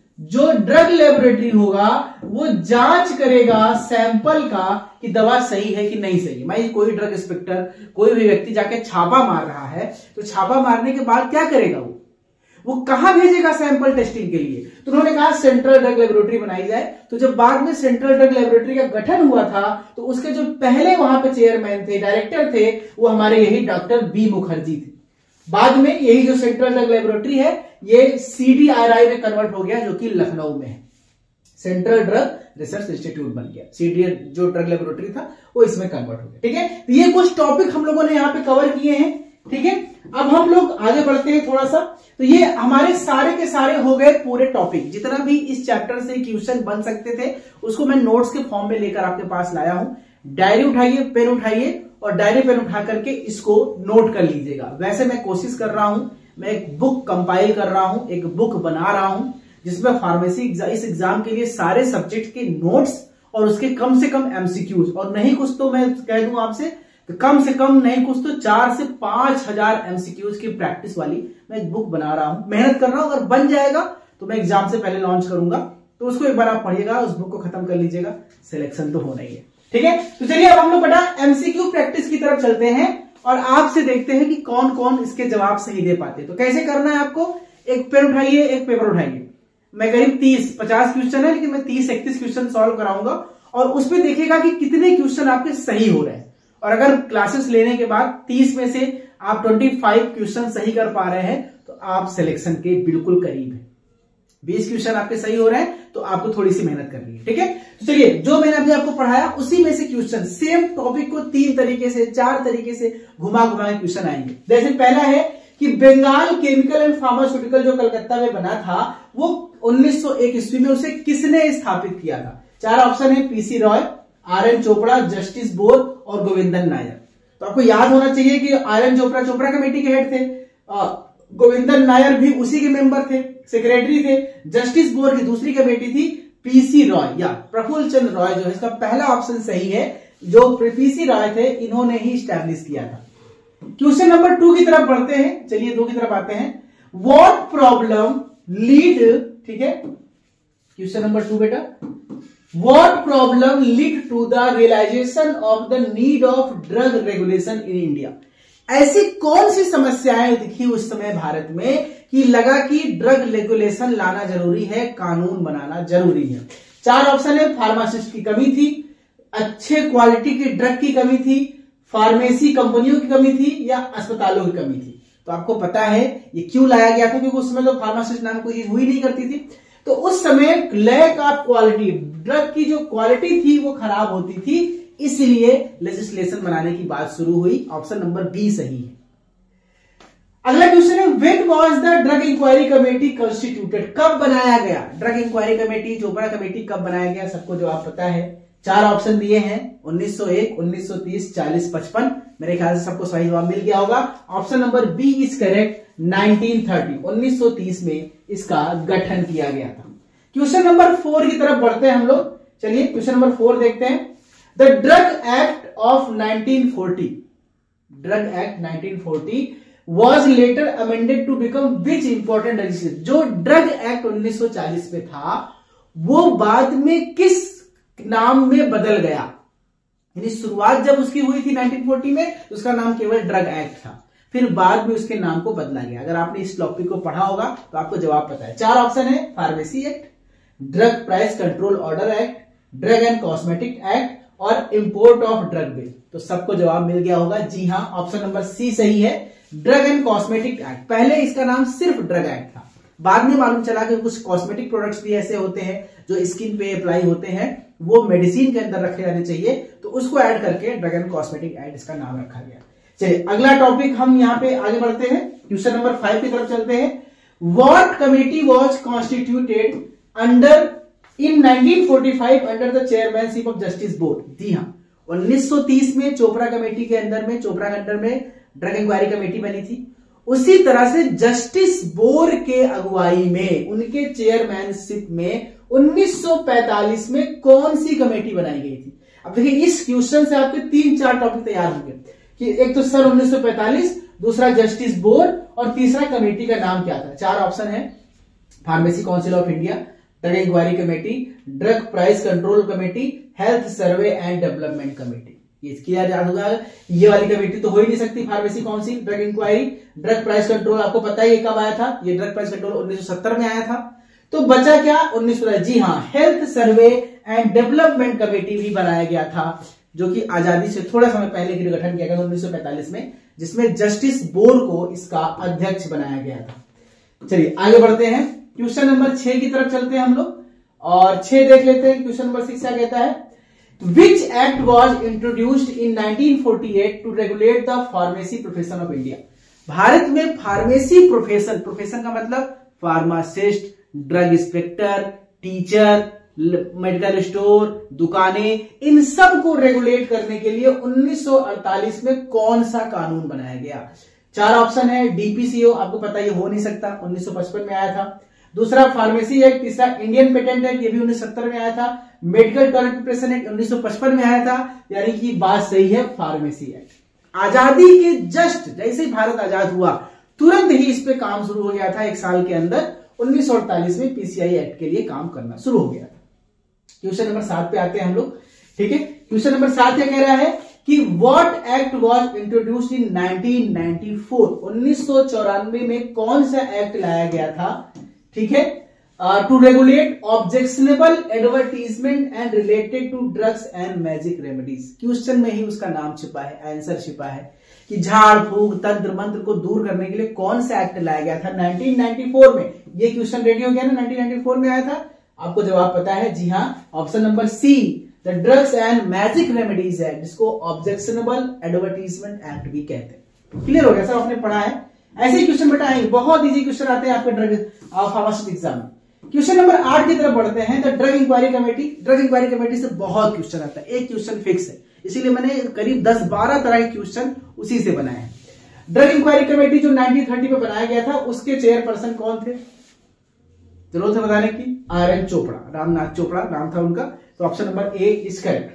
जो ड्रग लेबोरेटरी होगा वो जांच करेगा सैंपल का कि दवा सही है कि नहीं सही है। भाई कोई ड्रग इंस्पेक्टर, कोई भी व्यक्ति जाके छापा मार रहा है, तो छापा मारने के बाद क्या करेगा, वो कहां भेजेगा सैंपल टेस्टिंग के लिए। तो उन्होंने कहा सेंट्रल ड्रग लेबोरेटरी बनाई जाए। तो जब बाद में सेंट्रल ड्रग लेबोरेटरी का गठन हुआ था, तो उसके जो पहले वहां पे चेयरमैन थे, डायरेक्टर थे, वो हमारे यही डॉक्टर बी मुखर्जी थे। बाद में यही जो सेंट्रल ड्रग लेबोरेटरी है ये CDRI में कन्वर्ट हो गया, जो कि लखनऊ में है, सेंट्रल ड्रग रिसर्च इंस्टीट्यूट बन गया। CDR जो ड्रग लेबोरेटरी था वो इसमें कन्वर्ट हो गया, ठीक है। तो ये कुछ टॉपिक हम लोगों ने यहाँ पे कवर किए हैं, ठीक है। अब हम लोग आगे बढ़ते हैं थोड़ा सा। तो ये हमारे सारे के सारे हो गए पूरे टॉपिक, जितना भी इस चैप्टर से क्वेश्चन बन सकते थे उसको मैं नोट्स के फॉर्म में लेकर आपके पास लाया हूं। डायरी उठाइए, पेन उठाइए और डायरी पेन उठा करके इसको नोट कर लीजिएगा। वैसे मैं कोशिश कर रहा हूं, मैं एक बुक कंपाइल कर रहा हूं, एक बुक बना रहा हूं, जिसमें फार्मेसी इस एग्जाम के लिए सारे सब्जेक्ट के नोट्स और उसके कम से कम MCQs, और नहीं कुछ तो मैं कह दूं आपसे कम से कम नहीं कुछ तो 4 से 5 हजार MCQs की प्रैक्टिस वाली मैं एक बुक बना रहा हूं, मेहनत कर रहा हूं। अगर बन जाएगा तो मैं एग्जाम से पहले लॉन्च करूंगा, तो उसको एक बार आप पढ़िएगा, उस बुक को खत्म कर लीजिएगा, सिलेक्शन तो होना ही है, ठीक है। तो चलिए अब हम लोग बेटा MCQ प्रैक्टिस की तरफ चलते हैं। और आपसे देखते हैं कि कौन कौन इसके जवाब सही दे पाते हैं। तो कैसे करना है आपको, एक पेन उठाइए, एक पेपर उठाइए। मैं करीब 30-50 क्वेश्चन है, लेकिन मैं 30-31 क्वेश्चन सॉल्व कराऊंगा और उसमें देखिएगा कि कितने क्वेश्चन आपके सही हो रहे हैं। और अगर क्लासेस लेने के बाद 30 में से आप 25 क्वेश्चन सही कर पा रहे हैं तो आप सिलेक्शन के बिल्कुल करीब है। 20 क्वेश्चन आपके सही हो रहे हैं तो आपको थोड़ी सी मेहनत करनी है, ठीक है। तो चलिए, जो मैंने अभी आपको पढ़ाया उसी में से क्वेश्चन, सेम टॉपिक को 3 तरीके से 4 तरीके से घुमा घुमा के क्वेश्चन आएंगे। जैसे पहला है कि बंगाल केमिकल एंड फार्मास्यूटिकल जो कलकत्ता में बना था वो 1901 ईस्वी में उसे किसने स्थापित किया था। 4 ऑप्शन है, PC Roy, R N. Chopra, justice Bhore और गोविंदन नायर। तो आपको याद होना चाहिए कि आर.एन. चोपड़ा कमेटी के हेड थे, गोविंदन नायर भी उसी के मेंबर थे, सेक्रेटरी थे। जस्टिस बोर की दूसरी कमेटी थी पीसी रॉय या प्रफुल्ल चंद्र रॉय, जो है इसका पहला ऑप्शन सही है, जो पीसी रॉय थे इन्होंने ही स्टैब्लिश किया था। क्वेश्चन नंबर 2 की तरफ बढ़ते हैं। चलिए 2 की तरफ आते हैं। व्हाट प्रॉब्लम लीड, ठीक है, क्वेश्चन नंबर 2 बेटा, what problem lead to the realization of the need of drug regulation in India. ऐसी कौन सी समस्याएं दिखी उस समय भारत में कि लगा कि ड्रग रेगुलेशन लाना जरूरी है, कानून बनाना जरूरी है। 4 ऑप्शन है, फार्मासिस्ट की कमी थी, अच्छे क्वालिटी के ड्रग की कमी थी, फार्मेसी कंपनियों की कमी थी या अस्पतालों की कमी थी। तो आपको पता है ये क्यों लाया गया था, क्योंकि उस समय तो फार्मासिस्ट नाम कोई चीज हुई नहीं करती थी। तो उस समय लैक ऑफ क्वालिटी, ड्रग की जो क्वालिटी थी वो खराब होती थी, इसलिए लेजिस्लेशन बनाने की बात शुरू हुई। ऑप्शन नंबर बी सही है। अगला क्वेश्चन है, when was the drug inquiry committee constituted, कब बनाया गया drug inquiry committee, Chopra committee कब बनाया गया, सबको जवाब पता है। 4 ऑप्शन दिए हैं, 1901, 1930, 40, 55। मेरे ख्याल से सबको सही जवाब मिल गया होगा। Option number B is correct, 1930, 1930 में इसका गठन किया गया था। क्वेश्चन नंबर 4 की तरफ बढ़ते हैं हम लोग। चलिए क्वेश्चन नंबर 4 देखते हैं। The drug act of 1940, drug act 1940 was later amended to become which important legislation। जो ड्रग एक्ट 1940 में था वो बाद में किस नाम में बदल गया, यानी शुरुआत जब उसकी हुई थी 1940 में तो उसका नाम केवल ड्रग एक्ट था, फिर बाद में उसके नाम को बदला गया। अगर आपने इस टॉपिक को पढ़ा होगा तो आपको जवाब पता है। 4 ऑप्शन है, pharmacy act, drug price control order act, drug and cosmetic act और इंपोर्ट ऑफ ड्रग बिल। तो सबको जवाब मिल गया होगा। जी हाँ, ऑप्शन नंबर सी सही है, ड्रग एंड कॉस्मेटिक एक्ट। पहले इसका नाम सिर्फ ड्रग एक्ट था, बाद में मालूम चला कि कुछ कॉस्मेटिक प्रोडक्ट्स भी ऐसे होते हैं जो स्किन पे अप्लाई होते हैं, वो मेडिसिन के अंदर रखे जाने चाहिए, तो उसको ऐड करके ड्रग एंड कॉस्मेटिक एक्ट इसका नाम रखा गया। चलिए अगला टॉपिक हम यहाँ पे आगे बढ़ते हैं, क्वेश्चन नंबर 5 की तरफ चलते हैं। What committee was constituted under in 1945 under the chairmanship of justice बोर्ड। जी हाँ, 1930 में चोपड़ा कमेटी के अंदर में, चोपड़ा के अंडर में ड्रग इंक्वायरी कमेटी बनी थी। उसी तरह से जस्टिस बोर के अगुवाई में, उनके चेयरमैनशिप में 1945 में कौन सी कमेटी बनाई गई थी। अब देखिए इस क्वेश्चन से आपके 3-4 टॉपिक तैयार होंगे कि एक तो सन 1945, दूसरा जस्टिस बोर और तीसरा कमेटी का नाम क्या था। 4 ऑप्शन है, pharmacy council of India, drug inquiry committee, drug price control committee, health survey and development committee. ये क्लियर याद होगा, ये वाली कमेटी तो हो ही नहीं सकती, pharmacy council, drug inquiry, drug price control आपको पता है ये कब आया था, ये ड्रग प्राइस कंट्रोल 1970 में आया था। तो बचा क्या, 1900। जी हाँ, health survey and development committee भी बनाया गया था, जो कि आजादी से थोड़ा समय पहले की गठन किया गया 1945 में, जिसमें जस्टिस बोर को इसका अध्यक्ष बनाया गया था। चलिए आगे बढ़ते हैं, क्वेश्चन नंबर 6 की तरफ चलते हैं हम लोग और 6 देख लेते हैं। क्वेश्चन नंबर 6 क्या कहता है, Which act was introduced in 1948 to regulate the pharmacy profession of India। Bharat में फार्मेसी प्रोफेशन, प्रोफेशन का मतलब pharmacist, drug inspector, teacher, medical store, दुकानें, इन सब को रेगुलेट करने के लिए 1948 में कौन सा कानून बनाया गया। 4 ऑप्शन है, डीपीसीओ, आपको पता ये हो नहीं सकता, 1955 में आया था। दूसरा फार्मेसी एक्ट, तीसरा इंडियन पेटेंट एक्ट, ये भी 1970 में आया था। मेडिकल कॉर्पोरेशन एक्ट 1955 में आया था, यानी कि बात सही है, फार्मेसी एक्ट। आजादी के जस्ट जैसे ही भारत आजाद हुआ तुरंत ही इस पे काम शुरू हो गया था, 1 साल के अंदर 1948 में पीसीआई एक्ट के लिए काम करना शुरू हो गया था। क्वेश्चन नंबर 7 पे आते हैं हम लोग, ठीक है। क्वेश्चन नंबर 7 क्या कह रहा है कि what act was introduced in 1994, 1994 में कौन सा एक्ट लाया गया था, ठीक है, to regulate objectionable advertisement and related to drugs and magic remedies. Question में ही उसका नाम छिपा है, आंसर छिपा है कि झाड़ फूक तंत्र मंत्र को दूर करने के लिए कौन सा एक्ट लाया गया था 1994 में। ये क्वेश्चन रेडी हो गया ना, 1994 में आया था। आपको जवाब पता है, जी हाँ, option number C, the drugs and magic remedies act, जिसको ऑब्जेक्शनेबल एडवर्टीजमेंट एक्ट भी कहते हैं। क्लियर हो गया सर, आपने पढ़ा है। ऐसे ही क्वेश्चन बेटा आएंगे, बहुत इजी क्वेश्चन आते हैं आपके ड्रग फार्मासिस्ट एग्जाम में। क्वेश्चन नंबर 8 की तरफ बढ़ते हैं। The drug inquiry committee, drug inquiry committee से बहुत क्वेश्चन आता है, एक क्वेश्चन फिक्स है, इसीलिए मैंने करीब 10-12 तरह के क्वेश्चन उसी से बनाए हैं। ड्रग इंक्वायरी कमेटी जो 1930 में बनाया गया था, उसके चेयरपर्सन कौन थे, जरूरत है बताने की, आर.एन. चोपड़ा, रामनाथ चोपड़ा नाम था उनका। तो option number A is correct.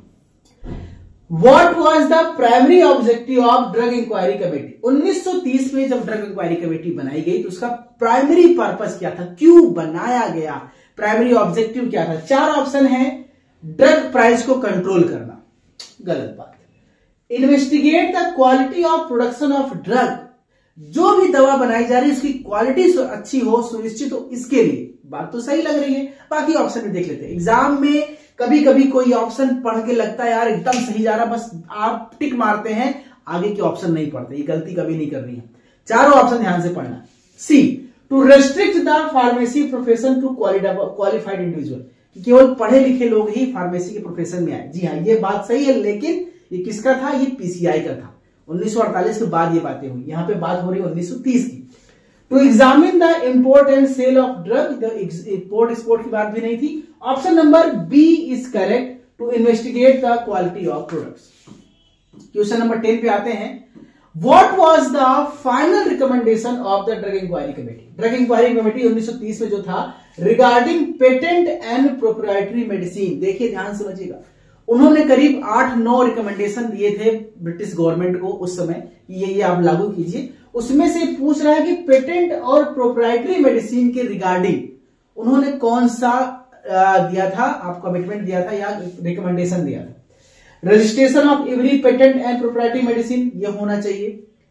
What was the primary objective of drug inquiry committee? 1930 में जब ड्रग इंक्वायरी कमेटी बनाई गई तो उसका प्राइमरी पर्पस क्या था, क्यों बनाया गया, प्राइमरी ऑब्जेक्टिव क्या था? 4 ऑप्शन है। ड्रग प्राइस को कंट्रोल करना, गलत बात। Investigate the quality of production of drug, जो भी दवा बनाई जा रही है उसकी क्वालिटी अच्छी हो, सुनिश्चित हो, इसके लिए। बात तो सही लग रही है, बाकी ऑप्शन में देख लेते हैं। एग्जाम में कभी कभी कोई ऑप्शन पढ़ के लगता है यार एकदम सही जा रहा, बस आप टिक मारते हैं, आगे के ऑप्शन नहीं पढ़ते। ये गलती कभी नहीं करनी है, चारों ऑप्शन ध्यान से पढ़ना। C, to restrict the pharmacy profession to qualified individual, केवल पढ़े लिखे लोग ही फार्मेसी के प्रोफेशन में आए। जी हाँ, ये बात सही है, लेकिन ये किसका था, ये पीसीआई का था। 1948 के बाद ये बातें हुई, यहां पे बात हो रही है 1930 की। To examine the import and sale of drug, import export की बात भी नहीं थी। Option number B is correct, to investigate the quality of products. Question number 10 पे आते हैं। What was the final recommendation of the drug inquiry committee? Drug inquiry committee 1930 में जो था, regarding patent and proprietary medicine, देखिए ध्यान से समझिएगा, उन्होंने करीब 8-9 रिकमेंडेशन दिए थे ब्रिटिश गवर्नमेंट को उस समय, ये आप लागू कीजिए। उसमें से पूछ रहा है कि पेटेंट और प्रोप्राइटरी मेडिसिन के रिगार्डिंग उन्होंने कौन सा दिया था, आप कमिटमेंट दिया था या रिकमेंडेशन दिया था। Registration of every patent and proprietary medicine, ये होना चाहिए।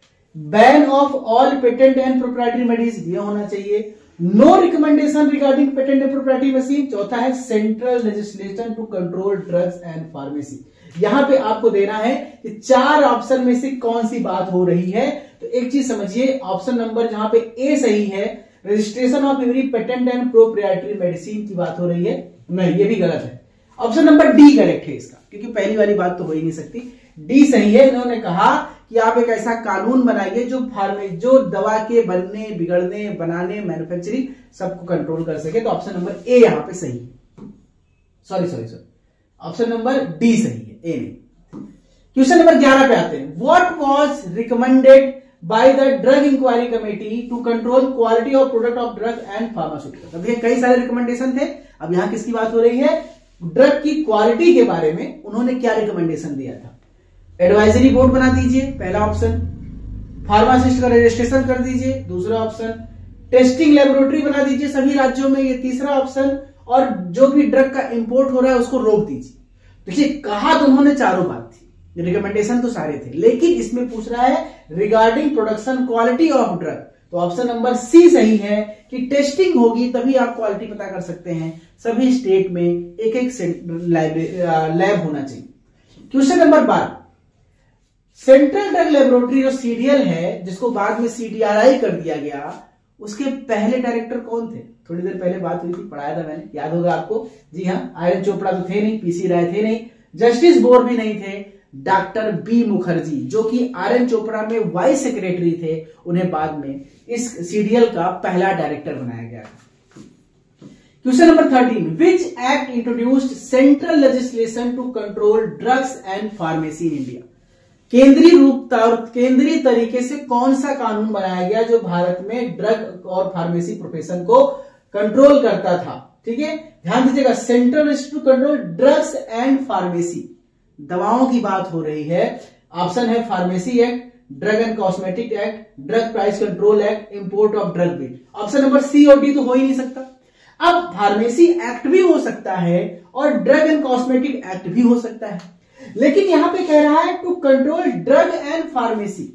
Ban of all patent and proprietary medicine, ये होना चाहिए। No recommendation regarding patent and proprietary medicine. चौथा है central legislation to control drugs and pharmacy. यहां पे आपको देना है कि 4 ऑप्शन में से कौन सी बात हो रही है। तो एक चीज समझिए, ऑप्शन नंबर जहां पे ए सही है, registration of every patent and proprietary medicine की बात हो रही है, नहीं, ये भी गलत है। ऑप्शन नंबर डी करेक्ट है इसका, क्योंकि पहली वाली बात तो हो ही नहीं सकती। डी सही है। इन्होंने कहा कि आप एक ऐसा कानून बनाइए जो दवा के बनने, बिगड़ने, बनाने, मैन्युफैक्चरिंग सबको कंट्रोल कर सके। तो ऑप्शन नंबर ए यहां पे सही है। सॉरी, ऑप्शन नंबर डी सही है, ए नहीं। क्वेश्चन नंबर 11 पे आते हैं। What was recommended by the drug inquiry committee to control quality of product of drug and pharmaceutical? अब ये कई सारे रिकमेंडेशन थे, अब यहां किसकी बात हो रही है, ड्रग की क्वालिटी के बारे में उन्होंने क्या रिकमेंडेशन दिया था। एडवाइजरी बोर्ड बना दीजिए, पहला ऑप्शन। फार्मासिस्ट का रजिस्ट्रेशन कर दीजिए, दूसरा ऑप्शन। टेस्टिंग लेबोरेटरी बना दीजिए सभी राज्यों में, ये तीसरा ऑप्शन। और जो भी ड्रग का इंपोर्ट हो रहा है उसको रोक दीजिए। देखिए, कहा तो उन्होंने चारों बात थी, रिकमेंडेशन तो सारे थे, लेकिन इसमें पूछ रहा है regarding production quality of drug. तो ऑप्शन नंबर सी सही है कि टेस्टिंग होगी तभी आप क्वालिटी पता कर सकते हैं। सभी स्टेट में एक लैब होना चाहिए। Question number 12। Central drug laboratory जो सीडीएल है, जिसको बाद में सीडीआरआई कर दिया गया, उसके पहले डायरेक्टर कौन थे? थोड़ी देर पहले बात हुई थी, पढ़ाया था मैंने, याद होगा आपको। जी हाँ, आर.एन. चोपड़ा तो थे नहीं, पीसी राय थे नहीं, जस्टिस बोर भी नहीं थे, डॉक्टर बी मुखर्जी, जो कि आर.एन. चोपड़ा में वाइस सेक्रेटरी थे, उन्हें बाद में इस सीडीएल का पहला डायरेक्टर बनाया गया। Question number 13। Which act introduced central legislation to control drugs and pharmacy in India? केंद्रीय तरीके से कौन सा कानून बनाया गया जो भारत में ड्रग और फार्मेसी प्रोफेशन को कंट्रोल करता था? ठीक है, ध्यान दीजिएगा, central to control drugs and pharmacy, दवाओं की बात हो रही है। ऑप्शन है pharmacy act, drug and cosmetic act, drug price control act, import of drug bill. Option number C और डी तो हो ही नहीं सकता। अब फार्मेसी एक्ट भी हो सकता है और ड्रग एंड कॉस्मेटिक एक्ट भी हो सकता है, लेकिन यहां पे कह रहा है to control drug and pharmacy,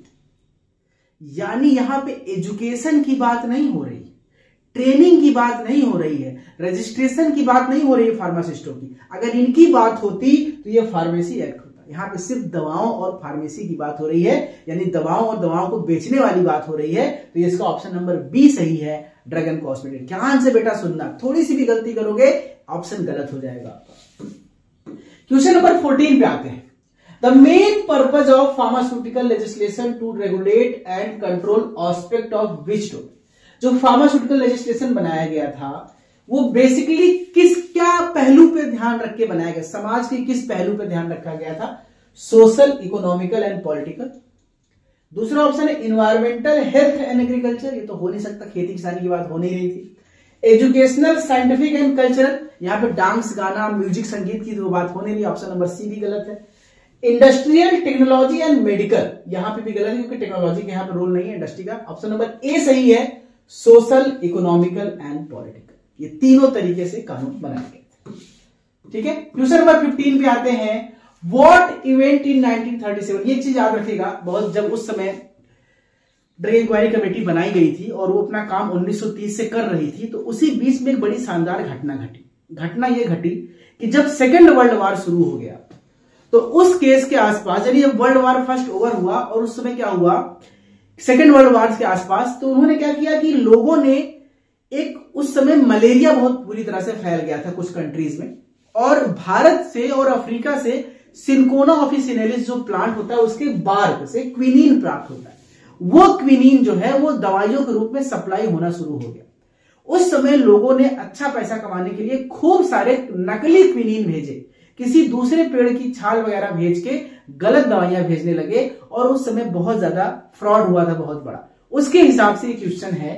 यानी यहां पे एजुकेशन की बात नहीं हो रही, ट्रेनिंग की बात नहीं हो रही है, रजिस्ट्रेशन की बात नहीं हो रही है फार्मासिस्टों की। अगर इनकी बात होती तो ये फार्मेसी एक्ट होता। यहाँ पे सिर्फ दवाओं और फार्मेसी की बात हो रही है, यानी दवाओं और दवाओं को बेचने वाली बात हो रही है। तो इसका ऑप्शन नंबर बी सही है, ड्रग एंड कॉस्मेटिक। ध्यान से बेटा सुनना, थोड़ी सी भी गलती करोगे ऑप्शन गलत हो जाएगा आपका। क्वेश्चन नंबर 14 पे आते हैं। The main purpose of pharmaceutical legislation to regulate and control aspect of which topic. जो फार्मास्यूटिकल लेजिस्लेशन बनाया गया था वो बेसिकली क्या पहलू पे ध्यान रख के बनाया गया, समाज के किस पहलू पे ध्यान रखा गया था? Social, economical and political. दूसरा ऑप्शन है इन्वायरमेंटल, हेल्थ एंड एग्रीकल्चर, ये तो हो नहीं सकता, खेती किसानी की बात हो नहीं रही थी। एजुकेशनल, साइंटिफिक एंड कल्चरल, यहां पे डांस, गाना, म्यूजिक, संगीत की तो बात हो नहीं रही, ऑप्शन नंबर सी भी गलत है। इंडस्ट्रियल, टेक्नोलॉजी एंड मेडिकल, यहां पे भी गलत है क्योंकि टेक्नोलॉजी के यहां पे रोल नहीं है इंडस्ट्री का। ऑप्शन नंबर ए सही है, सोशल, इकोनॉमिकल एंड पॉलिटिकल। ये तीनों तरीके से कानून बनाए गए थे। ठीक है, क्वेश्चन नंबर 15 पे आते हैं। व्हाट इवेंट इन 1937, ये चीज याद रखिएगा बहुत, जब उस समय ड्रग इंक्वायरी कमेटी बनाई गई थी और वो अपना काम 1930 से कर रही थी, तो उसी बीच में एक बड़ी शानदार घटना घटी। घटना ये घटी कि जब सेकेंड वर्ल्ड वॉर शुरू हो गया तो उस केस के आसपास, यानी जब वर्ल्ड वॉर फर्स्ट ओवर हुआ और उस समय क्या हुआ सेकेंड वर्ल्ड वॉर के आसपास, तो उन्होंने क्या किया कि लोगों ने एक, उस समय मलेरिया बहुत बुरी तरह से फैल गया था कुछ कंट्रीज में, और भारत से और अफ्रीका से सिंकोना ऑफिसिनेलिस जो प्लांट होता है उसके बार्क से क्विनीन प्राप्त होता है। वो क्विनीन जो है वो दवाइयों के रूप में सप्लाई होना शुरू हो गया। उस समय लोगों ने अच्छा पैसा कमाने के लिए खूब सारे नकली क्विनीन भेजे, किसी दूसरे पेड़ की छाल वगैरह भेज के गलत दवाइयां भेजने लगे, और उस समय बहुत ज्यादा फ्रॉड हुआ था, बहुत बड़ा। उसके हिसाब से क्वेश्चन है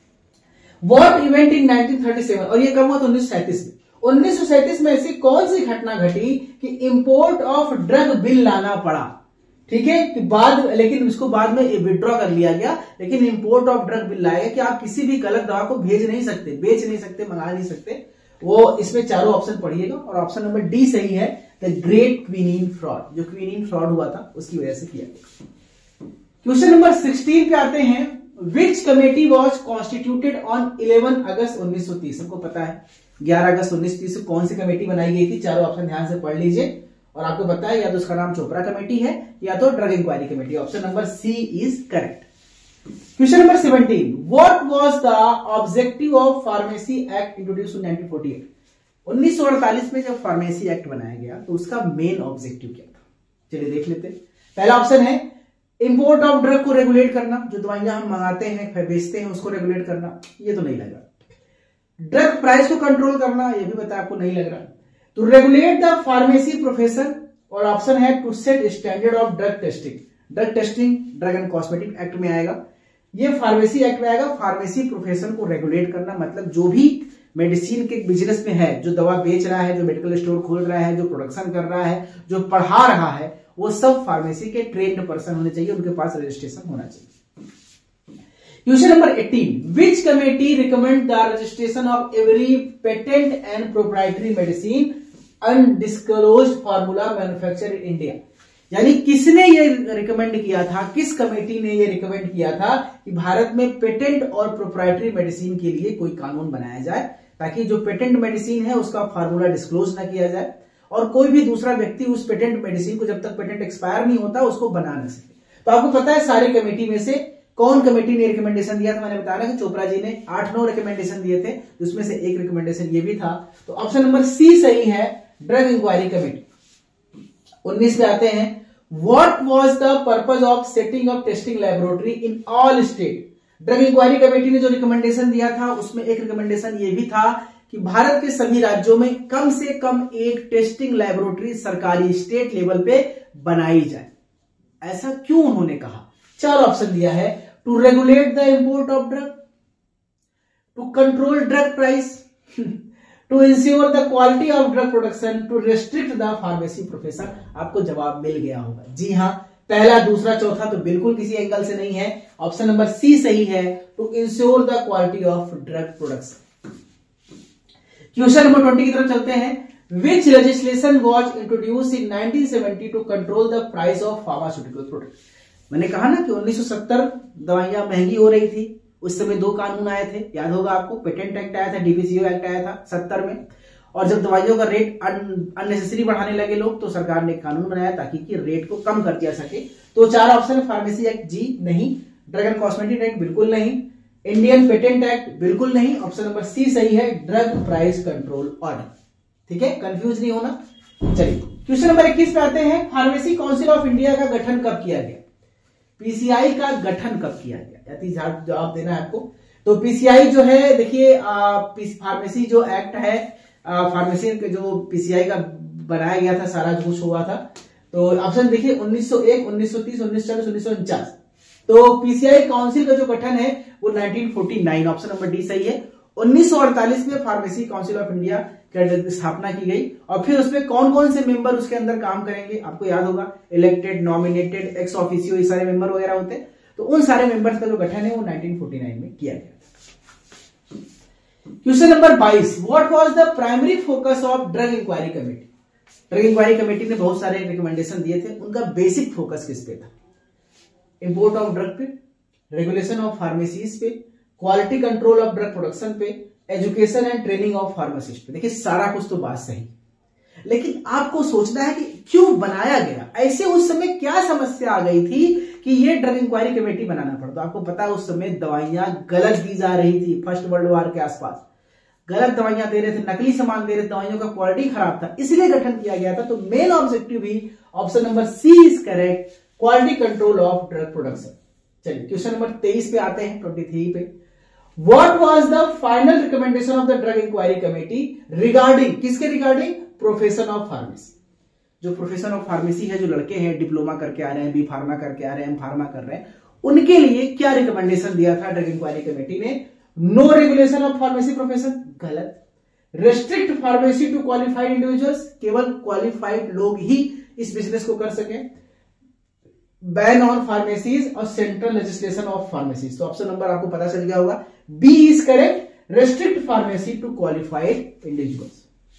व्हाट इवेंट इन 1937, और ये कब हुआ था? 1937 में। 1937 में ऐसी कौन सी घटना घटी कि इंपोर्ट ऑफ ड्रग बिल लाना पड़ा? ठीक है, कि लेकिन इसको बाद में विड्रॉ कर लिया गया, लेकिन इंपोर्ट ऑफ ड्रग बिल लाया कि आप किसी भी गलत दवा को भेज नहीं सकते, बेच नहीं सकते, मंगा नहीं सकते। वो इसमें चारों ऑप्शन पढ़िएगा, और ऑप्शन नंबर डी सही है, द ग्रेट क्विनीन फ्रॉड। जो क्विनीन फ्रॉड हुआ था उसकी वजह से किया गया। क्वेश्चन नंबर 16 पे आते हैं। Which committee was constituted on 11 August 1930? सबको पता है 11 अगस्त 1930 को कौन सी कमेटी बनाई गई थी? चारों ऑप्शन ध्यान से पढ़ लीजिए, और आपको पता है या तो उसका नाम चोपड़ा कमेटी है या तो drug inquiry committee. Option number C is correct. Question number 17, what was the objective of pharmacy act introduced in 1948? 1948 में जब फार्मेसी एक्ट बनाया गया तो उसका मेन ऑब्जेक्टिव क्या था? चलिए देख लेते हैं। पहला ऑप्शन है इंपोर्ट ऑफ ड्रग को रेगुलेट करना, जो दवाइयां हम मंगाते हैं बेचते हैं उसको रेगुलेट करना, ये तो नहीं लग रहा। ड्रग प्राइस को कंट्रोल करना, ये भी पता है आपको, नहीं लग रहा। To regulate the pharmacy profession, और ऑप्शन है to set standard of drug testing. Drug testing drug and cosmetic act में आएगा, ये फार्मेसी एक्ट में आएगा। फार्मेसी प्रोफेशन को रेगुलेट करना मतलब जो भी मेडिसिन के बिजनेस में है, जो दवा बेच रहा है, जो मेडिकल स्टोर खोल रहा है, जो प्रोडक्शन कर रहा है, जो पढ़ा रहा है, वो सब फार्मेसी के ट्रेन्ड पर्सन होने चाहिए, उनके पास रजिस्ट्रेशन होना चाहिए। Question number 18, which committee recommend the registration of every patent and proprietary medicine undisclosed formula manufacture in India? यानी किसने ये रिकमेंड किया था, किस कमेटी ने ये रिकमेंड किया था कि भारत में पेटेंट और प्रोप्राइटरी मेडिसिन के लिए कोई कानून बनाया जाए, ताकि जो पेटेंट मेडिसिन है उसका फार्मूला डिस्क्लोज ना किया जाए, और कोई भी दूसरा व्यक्ति उस पेटेंट मेडिसिन को जब तक पेटेंट एक्सपायर नहीं होता उसको बना न सके। तो आपको पता है सारे कमेटी में से कौन कमेटी ने रिकमेंडेशन दिया था? मैंने बताया कि चोपड़ा जी ने 8-9 रिकमेंडेशन दिए थे, उसमें से एक रिकमेंडेशन ये भी था। तो ऑप्शन नंबर सी सही है, ड्रग इंक्वायरी कमेटी। 19 पे आते हैं। What was the purpose of setting up testing laboratory in all state? Drug inquiry committee ने जो रिकमेंडेशन दिया था उसमें एक रिकमेंडेशन ये भी था कि भारत के सभी राज्यों में कम से कम एक टेस्टिंग लैबोरेटरी सरकारी स्टेट लेवल पे बनाई जाए। ऐसा क्यों उन्होंने कहा? 4 ऑप्शन दिया है। To regulate the import of drug, to control drug price, to ensure the quality of drug production, to restrict the pharmacy profession. आपको जवाब मिल गया होगा। जी हाँ, पहला, दूसरा, चौथा तो बिल्कुल किसी एंगल से नहीं है। ऑप्शन नंबर सी सही है, to ensure the quality of drug production. Question number 20 की तरफ चलते हैं। Which legislation was introduced in 1970 to control the price of pharmaceutical products? मैंने कहा ना कि 1970 दवाइयां महंगी हो रही थी, उस समय दो कानून आए थे, याद होगा आपको, पेटेंट एक्ट आया था, डीपीसीओ एक्ट आया था 70 में। और जब दवाइयों का रेट अननेसेसरी बढ़ाने लगे लोग, तो सरकार ने कानून बनाया ताकि कि रेट को कम कर दिया सके। तो चार ऑप्शन है, फार्मेसी एक्ट जी नहीं, ड्रग एंड कॉस्मेटिक एक्ट बिल्कुल नहीं, इंडियन पेटेंट एक्ट बिल्कुल नहीं, ऑप्शन नंबर सी सही है, ड्रग प्राइस कंट्रोल ऑर्डर। ठीक है, कंफ्यूज नहीं होना। चलिए क्वेश्चन नंबर 21 पे आते हैं। फार्मेसी काउंसिल ऑफ इंडिया का गठन कब किया गया? पीसीआई का गठन कब किया गया? यदि जवाब देना है आपको। तो पीसीआई जो है, देखिए फार्मेसी जो एक्ट है, फार्मेसी जो पीसीआई का बनाया गया था, सारा जो कुछ हुआ था, तो ऑप्शन देखिए 1901, 1930, 1940, 1949। तो पीसीआई काउंसिल का जो गठन है वो 1949, ऑप्शन नंबर डी सही है। 1948 में फार्मेसी काउंसिल ऑफ इंडिया की स्थापना की गई। और फिर उसमें कौन कौन से मेंबर उसके अंदर काम करेंगे, आपको याद होगा, इलेक्टेड, नॉमिनेटेड, एक्स ऑफिसियो, ये सारे मेंबर वगैरह होते हैं। तो उन सारे मेंबर्स का जो गठन है वो 1949 में किया गया। Question number 22, what was the primary focus of drug inquiry committee? Drug inquiry committee ने बहुत सारे रिकमेंडेशन दिए थे, उनका बेसिक फोकस किस पे था? इंपोर्ट ऑफ ड्रग पे, रेगुलेशन ऑफ फार्मेसीज पे, quality control of drug production पे, education and training of pharmacist पे। देखिए सारा कुछ तो बात सही, लेकिन आपको सोचना है कि क्यों बनाया गया, ऐसे उस समय क्या समस्या आ गई थी कि ये ड्रग इंक्वायरी कमेटी बनाना पड़ता। आपको पता है उस समय दवाइयां गलत दी जा रही थी, फर्स्ट वर्ल्ड वॉर के आसपास गलत दवाइयां दे रहे थे, नकली सामान दे रहे थे, दवाइयों का क्वालिटी खराब था, इसलिए गठन किया गया था। तो मेन ऑब्जेक्टिव भी option number C is correct, quality control of drug production. चलिए क्वेश्चन नंबर 23 पे आते हैं, 23 पे। What was the final recommendation of the drug inquiry committee regarding, किसके रिगार्डिंग? Profession of pharmacy. जो प्रोफेशन ऑफ फार्मेसी है, जो लड़के हैं डिप्लोमा करके आ रहे हैं, बी फार्मा करके आ रहे हैं, एम फार्मा कर रहे हैं, उनके लिए क्या रिकमेंडेशन दिया था ड्रग इंक्वायरी कमेटी ने? No regulation of pharmacy profession, गलत। Restrict pharmacy to qualified individuals, केवल क्वालिफाइड लोग ही इस बिजनेस को कर सके। बैन ऑन फार्मेसीज और सेंट्रल लेजिस्लेशन ऑफ फार्मेसीज। तो ऑप्शन नंबर आपको पता चल गया होगा, B is correct, restrict pharmacy to qualified individuals.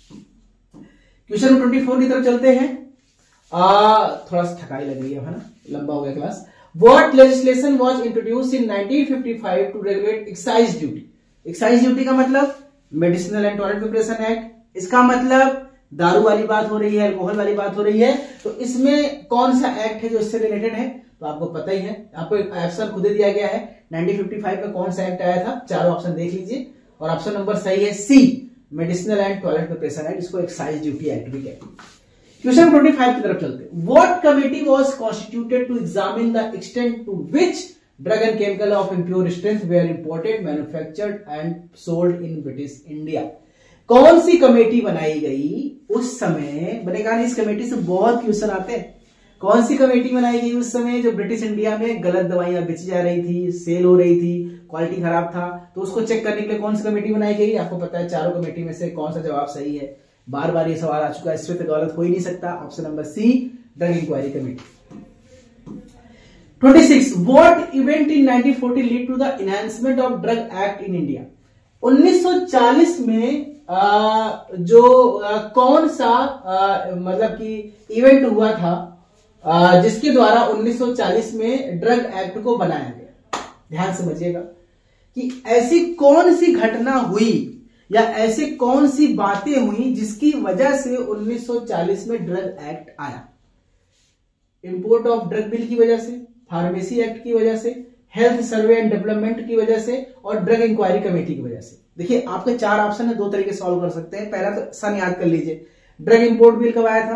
Question 24 की तरफ चलते हैं। थोड़ा सा थकाई लग रही है ना, लंबा हो गया class. What legislation was introduced in 1955 to regulate excise duty? Excise duty का मतलब medicinal and toilet preparation act, इसका मतलब दारू वाली बात हो रही है, अल्कोहल वाली बात हो रही है। तो इसमें कौन सा एक्ट है जो इससे रिलेटेड है? तो आपको पता ही है, आपको एक ऑप्शन खुद ही दिया गया है। 1955 में कौन सा एक्ट आया था? चारों ऑप्शन देख लीजिए, और ऑप्शन नंबर सही है C, medicinal and toilet preparation act, इसको एक्साइज ड्यूटी एक्ट भी कहते हैं। क्वेश्चन 25 की तरफ चलते हैं। What committee was constituted to examine the extent to which drug and chemical of impure strength were imported, manufactured and sold in British India? कौन सी कमेटी बनाई गई उस समय? बनेगा नहीं, इस कमेटी से बहुत क्वेश्चन आते हैं। कौन सी कमेटी बनाई गई उस समय जो ब्रिटिश इंडिया में गलत दवाइयां बेची जा रही थी, सेल हो रही थी, क्वालिटी खराब था, तो उसको चेक करने के लिए कौन सी कमेटी बनाई गई? आपको पता है चारों कमेटी में से कौन सा जवाब सही है? बार बार ये सवाल आ चुका है, इसमें तो गलत हो ही नहीं सकता। Option number C, drug inquiry committee. 26, what event in 1940 lead to the enhancement of drug act in India? 1940 में कौन सा मतलब कि इवेंट हुआ था जिसके द्वारा 1940 में ड्रग एक्ट को बनाया गया? ध्यान समझिएगा कि ऐसी कौन सी घटना हुई या ऐसे कौन सी बातें हुई जिसकी वजह से 1940 में ड्रग एक्ट आया? इंपोर्ट ऑफ ड्रग बिल की वजह से, फार्मेसी एक्ट की वजह से, हेल्थ सर्वे एंड डेवलपमेंट की वजह से, और ड्रग इंक्वायरी कमेटी की वजह से। देखिए आपके चार ऑप्शन है, दो तरीके सॉल्व कर सकते हैं। पहला तो सन याद कर लीजिए, ड्रग इंपोर्ट बिल कब आया था?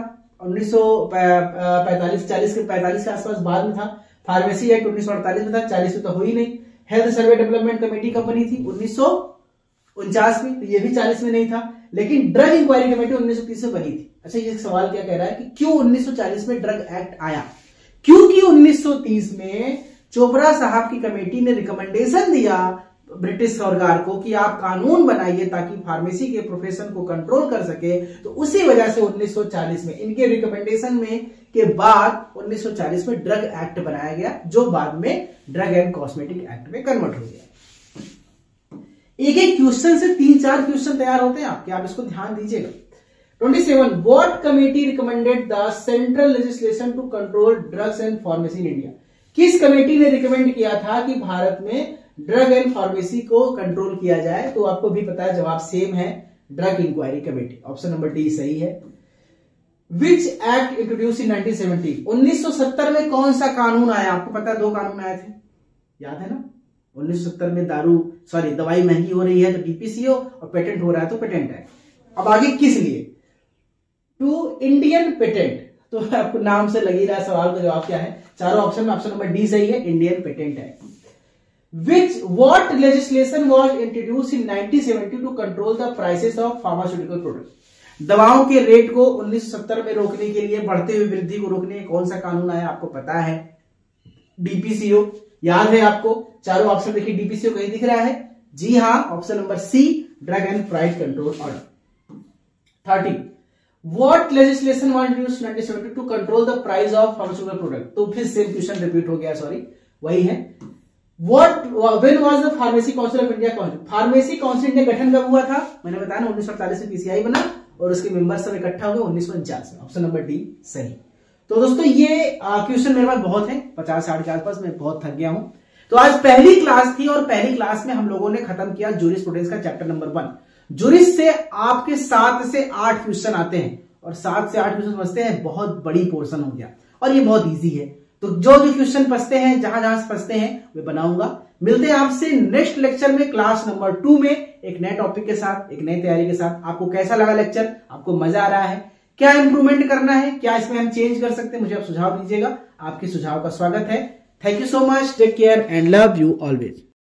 1945 के आसपास, बाद में था। फार्मेसी एक्ट 1948 में था, 40 में तो हो ही नहीं। हेल्थ सर्वे डेवलपमेंट कमेटी कब बनी थी? 1949 में, तो ये भी 40 में नहीं था। लेकिन ड्रग इंक्वायरी कमेटी 1930 में बनी थी। अच्छा, ये सवाल क्या कह रहा है कि क्यों 1940 में ड्रग एक्ट आया? क्योंकि 1930 में चोपड़ा साहब की कमेटी ने रिकमेंडेशन दिया ब्रिटिश सरकार को कि आप कानून बनाइए ताकि फार्मेसी के प्रोफेशन को कंट्रोल कर सके। तो उसी वजह से 1940 में, इनके रिकमेंडेशन में के बाद 1940 में ड्रग एक्ट बनाया गया, जो बाद में ड्रग एंड कॉस्मेटिक एक्ट में कन्वर्ट हो गया। एक एक क्वेश्चन से 3-4 क्वेश्चन तैयार होते हैं आपके, आप इसको ध्यान दीजिएगा। 27 what committee recommended the central legislation to control drugs and pharmacy in India? किस कमेटी ने रिकमेंड किया था कि भारत में ड्रग एंड फार्मेसी को कंट्रोल किया जाए? तो आपको भी पता है जवाब सेम है, drug inquiry committee. Option number D सही है। विच एक्ट इंट्रोड्यूस इन 1970? 1970 में कौन सा कानून आया? आपको पता है 2 कानून आए थे, याद है ना? 1970 में दवाई महंगी हो रही है तो डीपीसीओ, और पेटेंट हो रहा है तो पेटेंट एक्ट। अब आगे किस लिए? To Indian patent. तो आपको नाम से लग ही रहा है सवाल का जवाब क्या है। चारों ऑप्शन में ऑप्शन नंबर डी सही है, Indian patent act. What legislation was introduced in 1970 to control the prices of pharmaceutical products? दवाओं के रेट को 1970 में रोकने के लिए, बढ़ते हुए वृद्धि को रोकने कौन सा कानून आया? आपको पता है, डीपीसीओ। याद है आपको? चारों ऑप्शन देखिए, डीपीसीओ कहीं दिख रहा है? जी हाँ, option number C, drug and price control order. 30 What legislation was introduced in 1970 to control the price of pharmaceutical product? तो फिर सेम क्वेश्चन रिपीट हो गया, सॉरी, वही है। When was the Pharmacy Council of India constituted? Pharmacy council India गठन कब हुआ था? मैंने बताया ना, 1948 में पीसीआई बना और उसके मेंबर सब इकट्ठा हुए 1949 में। ऑप्शन नंबर डी सही। तो दोस्तों ये क्वेश्चन मेरे पास बहुत है, 50-60 के आसपास, मैं बहुत थक गया हूं। तो आज पहली क्लास थी और पहली क्लास में हम लोगों ने खत्म किया जूरिस्प्रूडेंस का चैप्टर नंबर 1। जूरिस से आपके 7 से 8 क्वेश्चन आते हैं और 7 से 8 क्वेश्चन समझते हैं, बहुत बड़ी पोर्शन हो गया और ये बहुत इजी है। तो जो क्वेश्चन फंसते हैं, जहां जहां फंसते हैं, वे बनाऊंगा। मिलते हैं आपसे नेक्स्ट लेक्चर में, क्लास नंबर 2 में, एक नए टॉपिक के साथ, एक नई तैयारी के साथ। आपको कैसा लगा लेक्चर? आपको मजा आ रहा है? क्या इंप्रूवमेंट करना है? क्या इसमें हम चेंज कर सकते हैं? मुझे आप सुझाव दीजिएगा। आपके सुझाव का स्वागत है। Thank you so much, take care and love you always.